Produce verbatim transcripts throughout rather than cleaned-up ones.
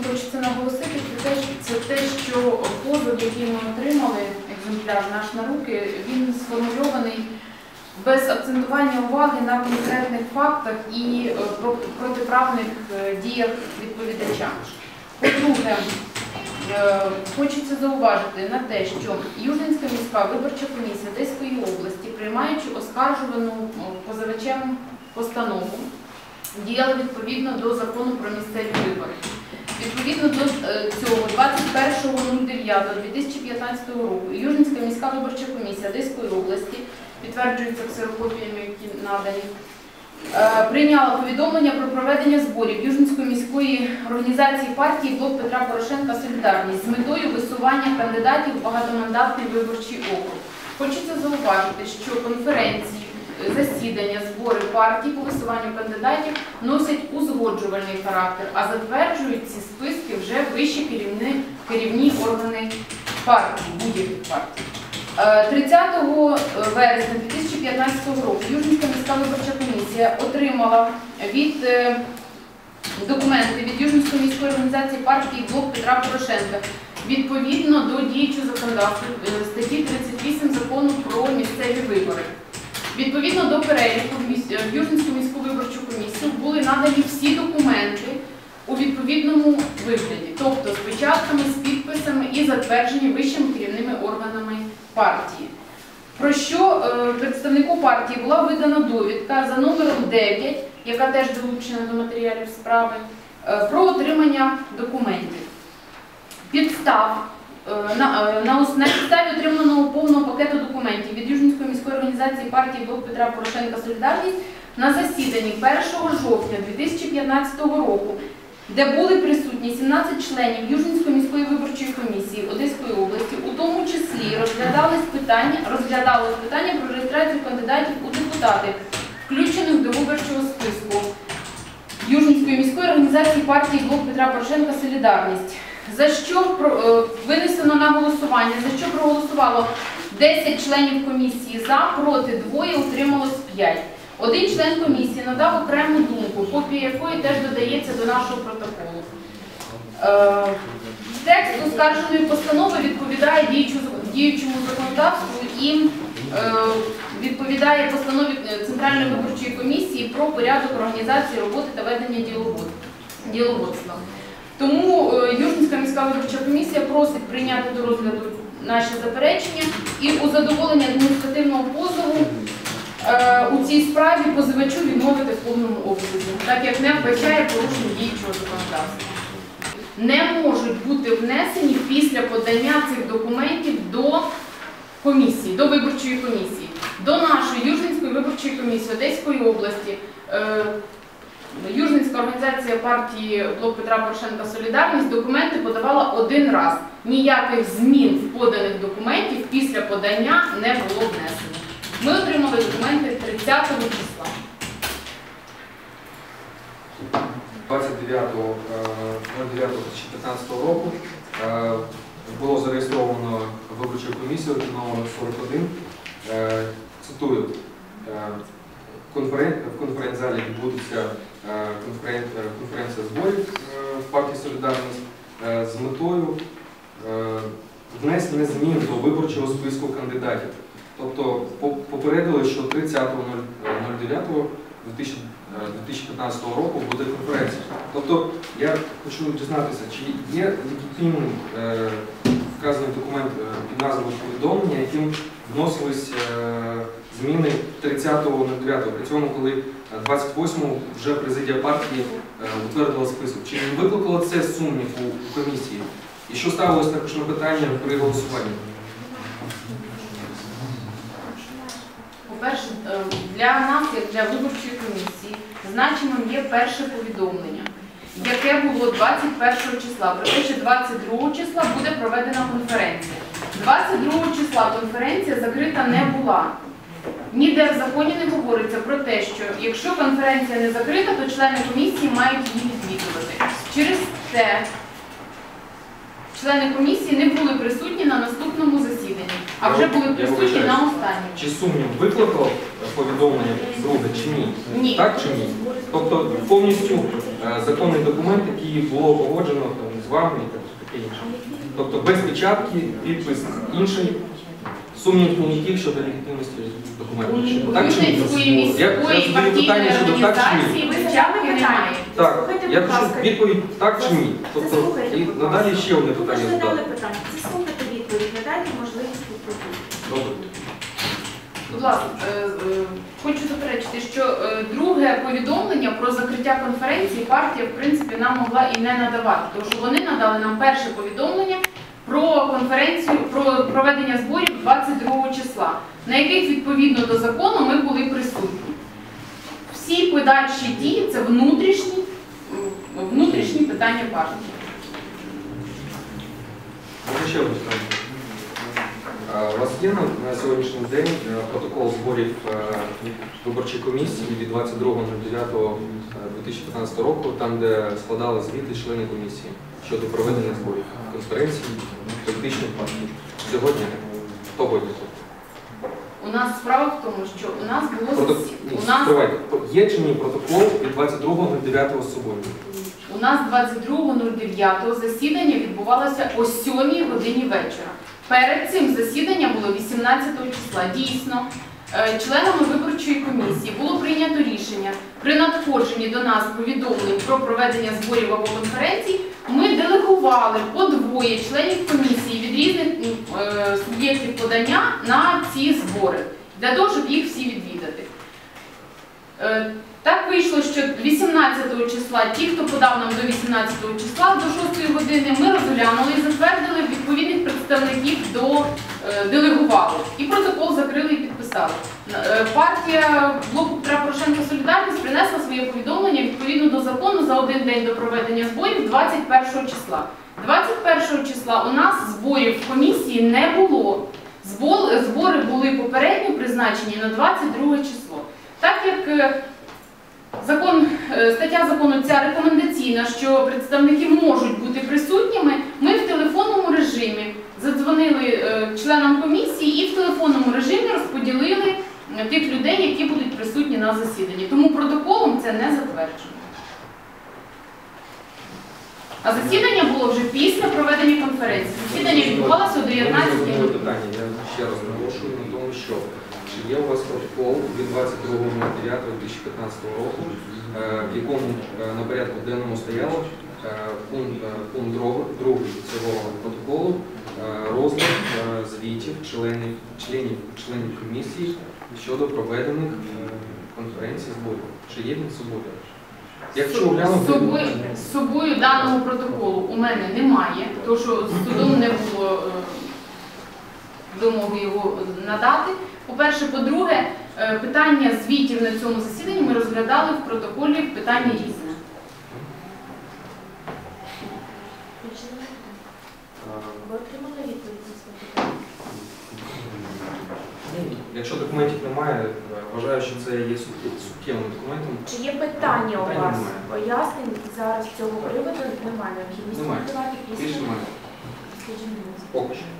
хочеться наголосити, це те, це те, що позов, який ми отримали, екземпляр наш на руки, він сформульований без акцентування уваги на конкретних фактах і протиправних діях відповідача. По-друге, хочеться зауважити на те, що Южненська міська виборча комісія Одеської області, приймаючи оскаржувану позивачем постанову, діяла відповідно до закону про місцеві вибори. Відповідно до цього, двадцять першого дев'ятого дві тисячі п'ятнадцятого року Южненська міська виборча комісія Одеської області, підтверджується ксерокопіями, які надані, прийняла повідомлення про проведення зборів Южненської міської організації партії «Блок Петра Порошенка. Солідарність» з метою висування кандидатів в багатомандатний виборчий округ. Хочеться зауважити, що конференції, засідання, збори партій по висуванню кандидатів носять узгоджувальний характер, а затверджують ці списки вже вищі керівні, керівні органи партії, будь-яких партій. тридцятого вересня дві тисячі п'ятнадцятого року Южненська міська виборча комісія отримала від документи від Южненської міської організації партії «Блок Петра Порошенка» відповідно до діючого законодавства статті тридцять вісім закону про місцеві вибори. Відповідно до переліку в Южненську міську виборчу комісію були надані всі документи у відповідному вигляді, тобто з печатками, з підписами і затверджені вищими керівними органами партії. Про що е, представнику партії була видана довідка за номером дев'ять, яка теж долучена до матеріалів справи, е, про отримання документів. Підстав, е, на, е, на, на підставі отриманого повного пакету документів від Южненської міської організації партії «Блок Петра Порошенка. Солідарність» на засіданні першого жовтня дві тисячі п'ятнадцятого року, де були присутні сімнадцять членів Южненської міської виборчої комісії Одеської області, у тому числі розглядалось питання, розглядалось питання про реєстрацію кандидатів у депутати, включених до виборчого списку Южненської міської організації партії «Блок Петра Порошенка. Солідарність», за що винесено на голосування, за що проголосувало десять членів комісії за, проти двоє, утрималось п'ять. Один член комісії надав окрему думку, копія якої теж додається до нашого протоколу. Е, текст оскарженої постанови відповідає діючому законодавству і е, відповідає постанові Центральної виборчої комісії про порядок організації роботи та ведення діловодства. Тому е, Южненська міська виборча комісія просить прийняти до розгляду наші заперечення і у задоволенні адміністративного позову у цій справі позивачу відмовити в повному обсязі, так як не вбачає порушень діючого законодавства. Не можуть бути внесені після подання цих документів до комісії, до виборчої комісії. До нашої Южненської виборчої комісії Одеської області Южненська організація партії «Блок Петра Порошенка. Солідарність» документи подавала один раз. Ніяких змін в поданих документів після подання не було внесено. Ми отримали документи тридцятого числа. двадцять дев'ятого дев'ятого дві тисячі п'ятнадцятого року було зареєстровано виборчу комісію номер сорок один. Цитую, в конференц-залі відбудеться конференція зборів в партії «Солідарність» з метою внесення змін до виборчого списку кандидатів. Тобто попередили, що тридцятого дев'ятого дві тисячі п'ятнадцятого року буде конференція. Тобто я хочу дізнатися, чи є легітимним е, вказаний документ під назвою повідомлення, яким вносились е, зміни тридцятого дев'ятого. При цьому, коли двадцять восьмого вже президія партії е, утвердила список. Чи не викликало це сумнів у комісії? І що ставилось також на питання при голосуванні? По-перше, для нас, як для виборчої комісії, значимим є перше повідомлення, яке було двадцять першого числа, про те, що двадцять другого числа буде проведена конференція. двадцять другого числа конференція закрита не була. Ніде в законі не говориться про те, що якщо конференція не закрита, то члени комісії мають її відвідувати. Через це члени комісії не були присутні на наступному засіданні, а вже були присутні на останньому. Чи сумнів викликало повідомлення друге, чи ні? Ні. Так чи ні? Тобто повністю е, законний документ, який було погоджено там, з вами і таке інше. Тобто без печатки, підпис інший, сумнів ніяких щодо легітимності документів. Так чи ні? Вінницької Я, я міської задаю питання партійної щодо так чи організації ні. печатки немає. Так, Слухайте, я будь хочу ласка. відповідь так чи ні. Тобто, Заслухайте, і будь надалі ласка. ще одне Ви питання ж не дали задати. питання. Заслухайте відповідь, надайте можливість відповідати. Добре. Будь ласка, е, е, хочу заперечити, що е, друге повідомлення про закриття конференції партія, в принципі, нам могла і не надавати, тому що вони надали нам перше повідомлення про конференцію, про проведення зборів двадцять другого числа, на яких, відповідно до закону, ми були присутні. Всі подальші дії – це внутрішні, е, внутрішні питання партії. Може ще одне питання. А у вас є на, на сьогоднішній день е, протокол зборів е, виборчої комісії від двадцять другого дев'ятого дві тисячі п'ятнадцятого року, там, де складали звіти члени комісії щодо проведення зборів конференції політичних партій. Сьогодні хто буде? У нас справа в тому, що у нас було Прото... засі- Ні, у нас стривайте. Є чи ні протокол від двадцять другого дев'ятого суботи? У нас двадцять другого дев'ятого засідання відбувалося о сьомій годині вечора. Перед цим засідання було вісімнадцятого числа. Дійсно, е, членами виборчої комісії було прийнято рішення при надходженні до нас повідомлень про проведення зборів або конференцій. Ми делегували по двоє членів комісії від різних е, суб'єктів подання на ці збори, для того, щоб їх всі відвідати. Е, Так вийшло, що вісімнадцятого числа, ті, хто подав нам до вісімнадцятого числа, до шостої години, ми розглянули і затвердили відповідних представників до е, делегували. І протокол закрили і підписали. Е, партія Блоку Петра Порошенка Солідарність принесла своє повідомлення відповідно до закону за один день до проведення зборів двадцять першого числа. двадцять першого числа у нас зборів в комісії не було. Збор- Збори були попередньо призначені на двадцять друге число. Так як е, Закон, е, стаття закону ця рекомендаційна, що представники можуть бути присутніми, ми в телефонному режимі задзвонили е, членам комісії і в телефонному режимі розподілили е, тих людей, які будуть присутні на засіданні. Тому протоколом це не затверджено. А засідання було вже після проведення конференції. Засідання відбувалося о дев'ятнадцятій. Друге питання. Я ще раз наголошую на тому, що чи є у вас протокол від двадцять другого дев'ятого дві тисячі п'ятнадцятого року, е, в якому е, на порядку денному стояло е, пункт, е, пункт друг- другий цього протоколу, е, розгляд е, звітів членів, членів, членів комісії щодо проведених е, конференцій зборів. Чи є він з собою? Якщо З глянути, собою, з собою даного протоколу у мене немає, тому що з судом не було е, вимоги його надати. По-перше, по-друге, е, питання звітів на цьому засіданні ми розглядали в протоколі в питанні різне. Ви отримали відповідь на своє питання? якщо документів немає, вважаю, що це є суттє- суттєвим документом. Чи є питання у Питань вас? немає. Пояснень зараз з цього приводу немає. Необхідність Немає. надавати Більше після. немає. Скажіть, будь ласка. Поки що.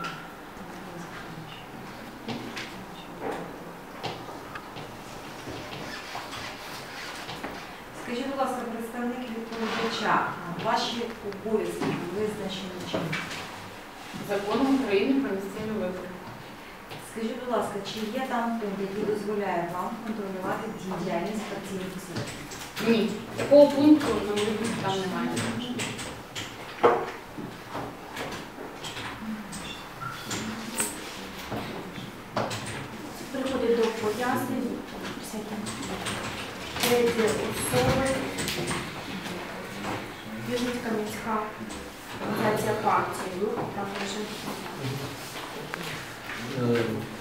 Скажіть, будь ласка, представник відповідача, ваші обов'язки визначені чим? Законом України про місцеві вибори. Скажіть, будь ласка, чи є там пункт, який дозволяє вам контролювати діяльність партійних осередків? Ні, такого пункту на мою думку, там немає. Приходить до пояснень. Всякі треті особи. Віжницька міська організація партії. Рух Петра Порошенка.